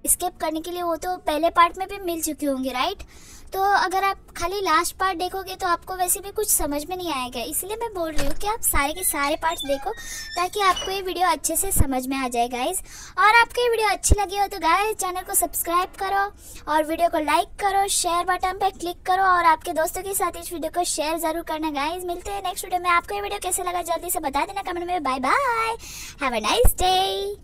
Skip करने के लिए वो तो पहले पार्ट में भी मिल चुके होंगे, राइट। तो अगर आप खाली लास्ट पार्ट देखोगे तो आपको वैसे भी कुछ समझ में नहीं आएगा, इसलिए मैं बोल रही हूँ कि आप सारे के सारे पार्ट्स देखो ताकि आपको ये वीडियो अच्छे से समझ में आ जाए गाइज। और आपको ये वीडियो अच्छी लगी हो तो गाइज चैनल को सब्सक्राइब करो और वीडियो को लाइक करो, शेयर बटन पर क्लिक करो और आपके दोस्तों के साथ इस वीडियो को शेयर ज़रूर करना गाइज। मिलते हैं नेक्स्ट वीडियो में। आपको ये वीडियो कैसे लगा जल्दी से बता देना कमेंट में। Bye bye, have a nice day.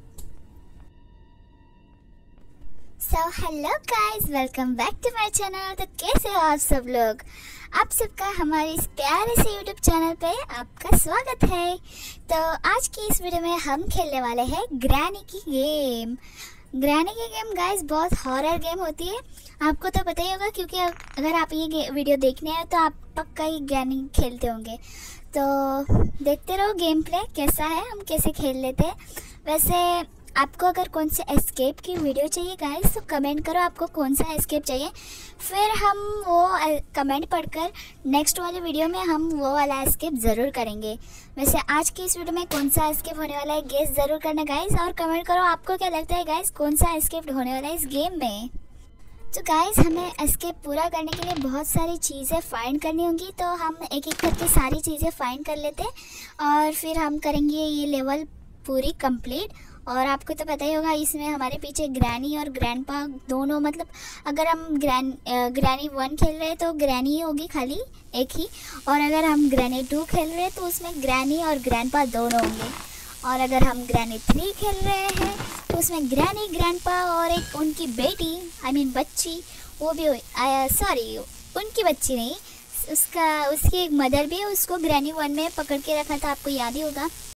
So hello guys, welcome back to my channel. तो कैसे हो आप सब लोग? आप सबका हमारे इस प्यारे से यूट्यूब चैनल पे आपका स्वागत है। तो आज की इस वीडियो में हम खेलने वाले हैं ग्रैनी की गेम। ग्रैनी की गेम गाइस बहुत हॉरर गेम होती है, आपको तो पता ही होगा क्योंकि अगर आप ये वीडियो देखने आए तो आप पक्का ही ग्रैनी खेलते होंगे। तो देखते रहो गेम प्ले कैसा है, हम कैसे खेल लेते हैं। वैसे आपको अगर कौन से एस्केप की वीडियो चाहिए गाइस तो कमेंट करो आपको कौन सा एस्केप चाहिए, फिर हम वो कमेंट पढ़कर नेक्स्ट वाले वीडियो में हम वो वाला एस्केप ज़रूर करेंगे। वैसे आज की इस वीडियो में कौन सा एस्केप होने वाला है गेस ज़रूर करना गाइस, और कमेंट करो आपको क्या लगता है गाइस कौन सा एस्केप होने वाला है इस गेम में। तो गाइस हमें एस्केप पूरा करने के लिए बहुत सारी चीज़ें फाइंड करनी होंगी, तो हम एक एक करके सारी चीज़ें फाइंड कर लेते हैं और फिर हम करेंगे ये लेवल पूरी कंप्लीट। और आपको तो पता ही होगा इसमें हमारे पीछे ग्रैनी और ग्रैंडपा दोनों, मतलब अगर हम ग्रैनी 1 खेल रहे हैं तो ग्रैनी ही होगी खाली एक ही, और अगर हम ग्रैनी 2 खेल रहे हैं तो उसमें ग्रैनी और ग्रैंडपा दोनों होंगे, और अगर हम ग्रैनी 3 खेल रहे हैं तो उसमें ग्रैनी, ग्रैंडपा और एक उनकी बेटी बच्ची वो भी सॉरी उनकी बच्ची नहीं, उसकी एक मदर भी है, उसको ग्रैनी 1 में पकड़ के रखा था, आपको याद ही होगा।